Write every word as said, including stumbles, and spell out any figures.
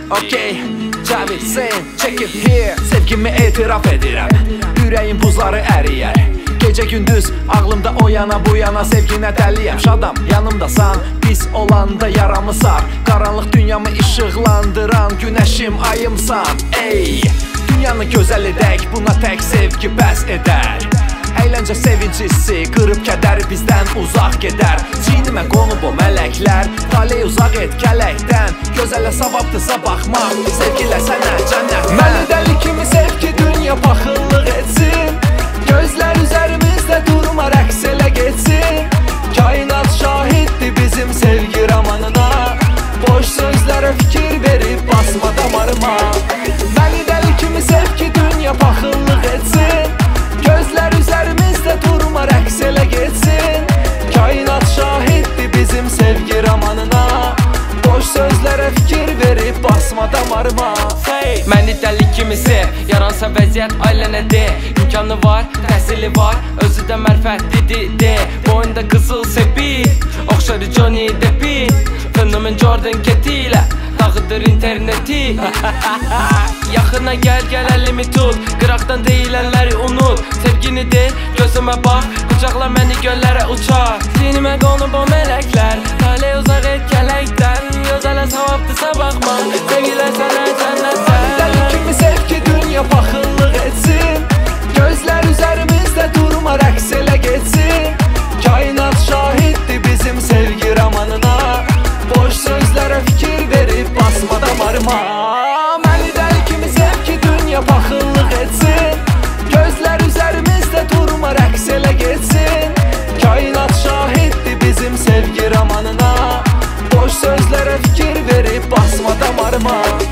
Okey, Cavit sen, check it here. Sevgimi etiraf edirəm, ürəyin buzları əriyər. Gecə gündüz ağlımda o yana bu yana sevginə dəliyəm. Şadam yanımdasan, pis olanda yaramı sar. Qaranlıq dünyamı işıqlandıran günəşim ayımsan. Ey, dünyanı gözəl edək, buna tək sevgi bəs edər. Əyləncə sevincisi, qırıb kədər bizdən uzaq gedər. Çiynimə qonub o mələklər, taley uzaq et kələkdən. Gözələ savabdırsa baxmaq, sevgilə sənə cənnətdən. Məni dəli kimi sev ki dünya paxıllıq etsin. Gözlər üzərimizdə durma rəqs elə getsin. Kainat şahiddir bizim sevgi romanına. Boş sözlərə fikir verib basma damarıma. Məni dəli kimi sev ki dünya paxıllıq etsin. Gözlər üzərimizdə durma rəqs elə getsin. Kainat şahiddir bizim sevgi romanına. Boş sözlərə fikir verib basma damarıma. Məni dəli kimi sev, yaransa vəziyyət ailənə de. İmkanı var, təhsili var, özü də mərfətlidir de. Boyunda qızıl sepi, oxşarı Johnny Deppi. Fenomen Jordan Keti ilə dağıdır interneti. Yaxına gəl, gəl əlimi tut, qıraqdan deyilənləri unut. Sevgini de, gözümə bax, qucaqla məni göllərə uçar. Çiynimə qonub o mələklər, taley uzaq et kələkdən. Gözələ savabdırsa baxma, sevgilə sənə cənnətdən. Dəli kimi sev ki dünya paxıllıq etsin. Gözlər üzərimizdə durma rəqs elə getsin. Kainat şahiddir bizim sevgi romanına. Boş sözlərə fikir verib basma damarıma. Məni dəli kimi sev ki dünya paxıllıq etsin. Gözlər üzərimizdə durma rəqs elə getsin. Kainat şahiddir bizim sevgi romanına. Boş sözlərə fikir verib basma damarıma.